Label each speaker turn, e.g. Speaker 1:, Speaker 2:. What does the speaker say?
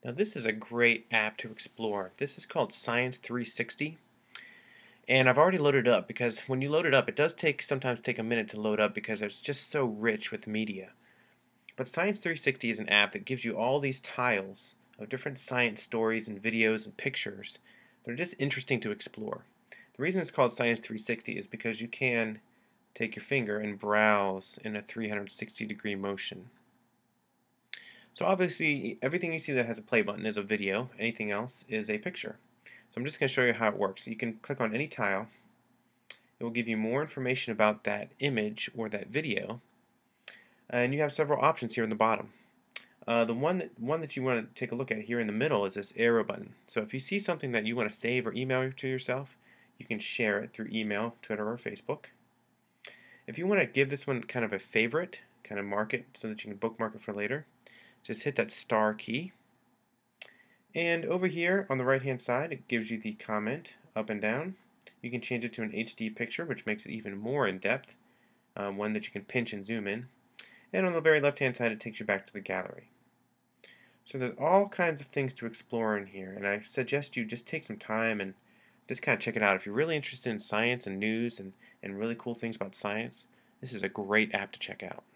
Speaker 1: Now this is a great app to explore. This is called Science 360, and I've already loaded it up because when you load it up it does sometimes take a minute to load up because it's just so rich with media. But Science 360 is an app that gives you all these tiles of different science stories and videos and pictures that are just interesting to explore. The reason it's called Science 360 is because you can take your finger and browse in a 360-degree motion. So obviously, everything you see that has a play button is a video. Anything else is a picture. So I'm just going to show you how it works. You can click on any tile. It will give you more information about that image or that video. And you have several options here in the bottom. The one that you want to take a look at here in the middle is this arrow button. So if you see something that you want to save or email to yourself, you can share it through email, Twitter, or Facebook. If you want to give this one kind of a favorite, kind of mark it so that you can bookmark it for later, just hit that star key. And over here on the right hand side it gives you the comment up and down. You can change it to an HD picture, which makes it even more in depth, one that you can pinch and zoom in. And on the very left hand side it takes you back to the gallery. So there's all kinds of things to explore in here, and I suggest you just take some time and just kind of check it out. If you're really interested in science and news and really cool things about science, this is a great app to check out.